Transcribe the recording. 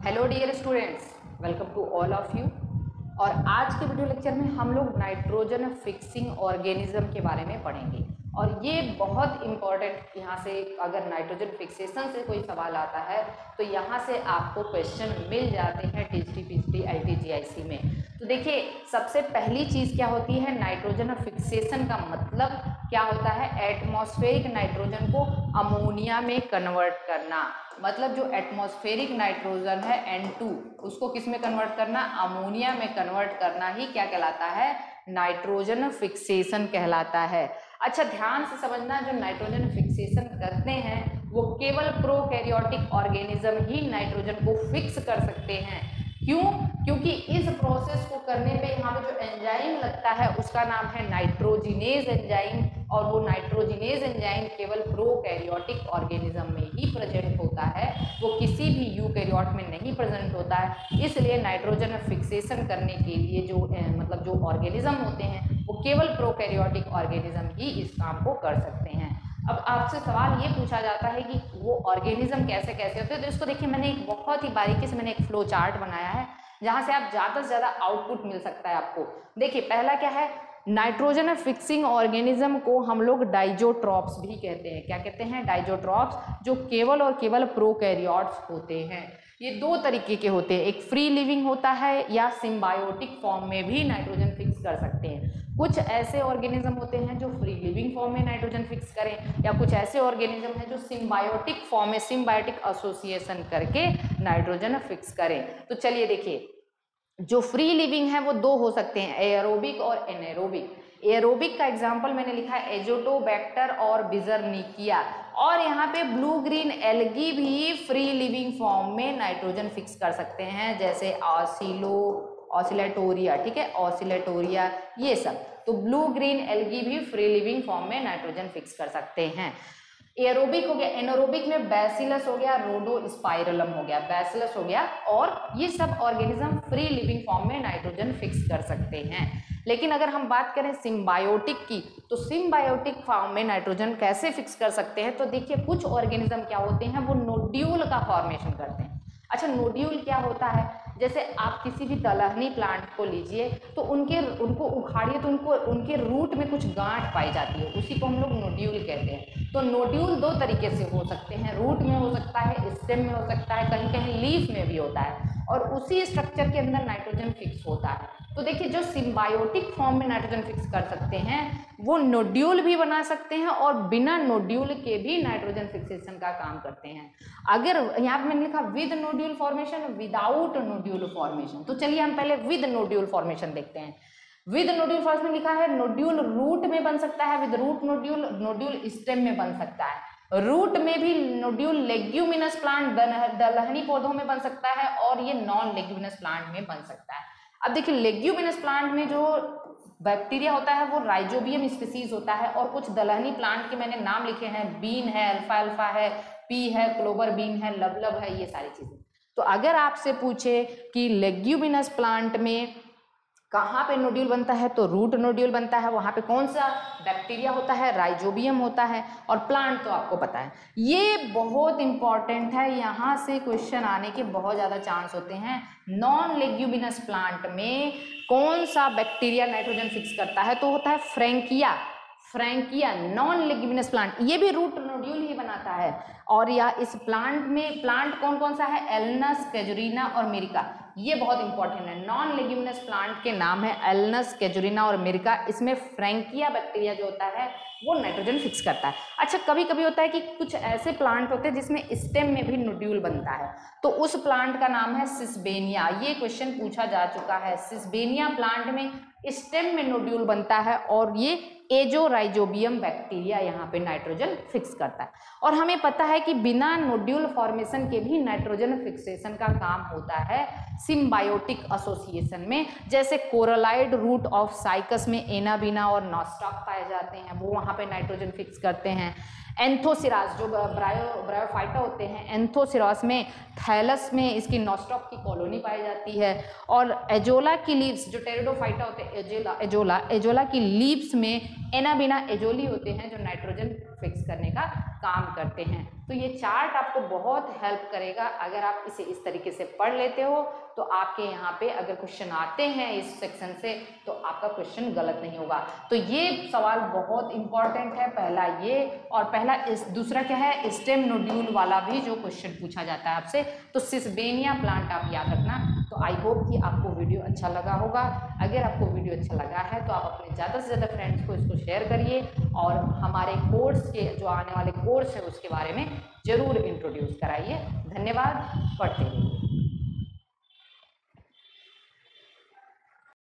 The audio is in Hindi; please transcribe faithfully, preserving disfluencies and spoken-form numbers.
Hello dear students, welcome to all of you. और आज के वीडियो लेक्चर में हम लोग नाइट्रोजन फिक्सिंग ऑर्गेनिज्म के बारे में पढ़ेंगे। और ये बहुत इम्पॉर्टेंट, यहाँ से अगर नाइट्रोजन फिक्सेशन से कोई सवाल आता है तो यहाँ से आपको क्वेश्चन मिल जाते हैं टीजीटी, पीजीटी, आईटी, जीआईसी में। तो देखिए, सबसे पहली चीज़ क्या होती है, नाइट्रोजन फिक्सेशन का मतलब क्या होता है, एटमॉस्फेरिक नाइट्रोजन को अमोनिया में कन्वर्ट करना। मतलब जो एटमॉस्फेरिक नाइट्रोजन है एन टू, उसको किस में कन्वर्ट करना, अमोनिया में कन्वर्ट करना ही क्या कहलाता है, नाइट्रोजन फिक्सेशन कहलाता है। अच्छा, ध्यान से समझना, जो नाइट्रोजन फिक्सेशन करते हैं वो केवल प्रोकैरियोटिक ऑर्गेनिज्म ही नाइट्रोजन को फिक्स कर सकते हैं। क्यों? क्योंकि इस प्रोसेस को करने पे यहाँ पे जो एंजाइम लगता है उसका नाम है नाइट्रोजिनेज एंजाइम, और वो नाइट्रोजिनेज एंजाइम केवल प्रोकैरियोटिक ऑर्गेनिज्म में ही प्रेजेंट होता है, वो किसी भी यूकैरियोट में नहीं प्रेजेंट होता है। इसलिए नाइट्रोजन फिक्सेशन करने के लिए जो ए, मतलब जो ऑर्गेनिज्म होते हैं वो केवल प्रोकैरियोटिक ऑर्गेनिज्म ही इस काम को कर सकते हैं। अब आपसे सवाल ये पूछा जाता है कि वो ऑर्गेनिज्म कैसे कैसे होते हैं, तो इसको देखिए, मैंने एक बहुत ही बारीकी से मैंने एक फ्लो चार्ट बनाया है जहाँ से आप ज़्यादा से ज़्यादा आउटपुट मिल सकता है आपको। देखिए, पहला क्या है, नाइट्रोजन फिक्सिंग ऑर्गेनिज्म को हम लोग डाइजोट्रॉप्स भी कहते हैं। क्या कहते हैं, डाइजोट्रॉप्स, जो केवल और केवल प्रोकैरियोट्स होते हैं। ये दो तरीके के होते हैं, एक फ्री लिविंग होता है या सिम्बायोटिक फॉर्म में भी नाइट्रोजन फिक्स कर सकते हैं। कुछ ऐसे ऑर्गेनिज्म होते हैं जो फ्री लिविंग फॉर्म में नाइट्रोजन फिक्स करें, या कुछ ऐसे ऑर्गेनिज्म हैं जो सिम्बायोटिक फॉर्म में सिम्बायोटिक एसोसिएशन करके नाइट्रोजन फिक्स करें। तो चलिए देखिए, जो फ्री लिविंग है वो दो हो सकते हैं, एयरोबिक और एनेरोबिक। एयरोबिक का एग्जांपल मैंने लिखा है एजोटोबैक्टर और बिजरनिकिया, और यहाँ पे ब्लू ग्रीन एल्गी भी फ्री लिविंग फॉर्म में नाइट्रोजन फिक्स कर सकते हैं, जैसे ऑसिलो ऑसिलेटोरिया, ठीक है, ऑसिलेटोरिया, ये सब। तो ब्लू ग्रीन एल्गी भी फ्री लिविंग फॉर्म में नाइट्रोजन फिक्स कर सकते हैं। एरोबिक हो गया, एनोरोबिक में बैसिलस हो गया, रोडोस्पाइरलम हो गया, बैसिलस हो गया, और ये सब ऑर्गेनिज्म फ्री लिविंग फॉर्म में नाइट्रोजन फिक्स कर सकते हैं। लेकिन अगर हम बात करें सिम्बायोटिक की, तो सिम्बायोटिक फॉर्म में नाइट्रोजन कैसे फिक्स कर सकते हैं, तो देखिए, कुछ ऑर्गेनिज्म क्या होते हैं, वो नोड्यूल का फॉर्मेशन करते हैं। अच्छा, नोड्यूल क्या होता है, जैसे आप किसी भी दलहनी प्लांट को लीजिए तो उनके उनको उखाड़िए तो उनको उनके रूट में कुछ गांठ पाई जाती है, उसी को हम लोग नोड्यूल कहते हैं। तो नोड्यूल दो तरीके से हो सकते हैं, रूट में हो सकता है, स्टेम में हो सकता है, कहीं कहीं लीफ में भी होता है, और उसी स्ट्रक्चर के अंदर नाइट्रोजन फिक्स होता है। तो देखिए, जो सिम्बायोटिक फॉर्म में नाइट्रोजन फिक्स कर सकते हैं वो नोड्यूल भी बना सकते हैं और बिना नोड्यूल के भी नाइट्रोजन फिक्सेशन का काम करते हैं। अगर यहाँ पे मैंने लिखा with nodule formation, without nodule formation, तो चलिए हम पहले विद नोड्यूल फॉर्मेशन देखते हैं। विद नोड्यूल फॉर्मेशन लिखा है, नोड्यूल रूट में बन सकता है, with root nodule, nodule stem में बन सकता है। रूट में भी नोड्यूल लेग्यूमिनस प्लांट, दलहनी पौधों में बन सकता है, और ये नॉन लेग्यूमिनस प्लांट में बन सकता है। अब देखिए, लेग्यूमिनस प्लांट में जो बैक्टीरिया होता है वो राइजोबियम स्पीसीज होता है, और कुछ दलहनी प्लांट के मैंने नाम लिखे हैं, बीन है, अल्फा अल्फा है, पी है, क्लोवर बीन है, लवलब है, ये सारी चीजें। तो अगर आपसे पूछे कि लेग्यूमिनस प्लांट में कहाँ पे नोड्यूल बनता है, तो रूट नोड्यूल बनता है, वहाँ पे कौन सा बैक्टीरिया होता है, राइजोबियम होता है, और प्लांट तो आपको पता है। ये बहुत इंपॉर्टेंट है, यहाँ से क्वेश्चन आने के बहुत ज़्यादा चांस होते हैं। नॉन लेग्यूमिनस प्लांट में कौन सा बैक्टीरिया नाइट्रोजन फिक्स करता है, तो होता है Frankia. Frankia non leguminous plant, ये भी रूट नोड्यूल ही बनाता है। और या इस प्लांट में प्लांट कौन कौन सा है, एल्नस, कैजुरीना और मिरिका, ये बहुत इंपॉर्टेंट है। नॉन लेग्यूमिनस प्लांट के नाम है एल्नस, कैजुरीना और मिरिका। इसमें फ्रैंकिया बैक्टीरिया जो होता है वो नाइट्रोजन फिक्स करता है। अच्छा, कभी कभी होता है कि कुछ ऐसे प्लांट होते हैं जिसमें स्टेम में भी नोड्यूल बनता है, तो उस प्लांट का नाम है सिसबेनिया। ये क्वेश्चन पूछा जा चुका है, सिसबेनिया प्लांट में स्टेम में नोड्यूल बनता है, और ये एजोराइजोबियम बैक्टीरिया यहाँ पे नाइट्रोजन फिक्स करता है। और हमें पता है कि बिना नोड्यूल फॉर्मेशन के भी नाइट्रोजन फिक्सेशन का काम होता है सिम्बायोटिक एसोसिएशन में, जैसे कोरलाइड रूट ऑफ साइकस में एनाबीना और नॉस्टॉक पाए जाते हैं, वो वहाँ पे नाइट्रोजन फिक्स करते हैं। एंथोसिरास जो ब्रायो ब्रायोफाइटा होते हैं, एंथोसिरास में थैलस में इसकी नॉस्टॉक की कॉलोनी पाई जाती है, और एजोला की लीव्स जो टेरिडोफाइटा होते हैं, एजोला एजोला एजोला की लीव्स में एनाबिना एजोली होते हैं जो नाइट्रोजन फिक्स करने का काम करते हैं। तो ये चार्ट आपको बहुत हेल्प करेगा। अगर आप इसे इस तरीके से पढ़ लेते हो तो आपके यहाँ पे अगर क्वेश्चन आते हैं इस सेक्शन से तो आपका क्वेश्चन गलत नहीं होगा। तो ये सवाल बहुत इंपॉर्टेंट है, पहला ये, और पहला इस दूसरा क्या है, स्टेम नोड्यूल वाला भी जो क्वेश्चन पूछा जाता है आपसे, तो सिसबेनिया प्लांट आप याद रखना। तो आई होप कि आपको वीडियो अच्छा लगा होगा। अगर आपको वीडियो अच्छा लगा है तो आप अपने ज़्यादा से ज़्यादा फ्रेंड्स को इसको शेयर करिए और हमारे कोर्स के जो आने वाले कोर्स है उसके बारे में ज़रूर इंट्रोड्यूस कराइए। धन्यवाद, पढ़ते रहिए।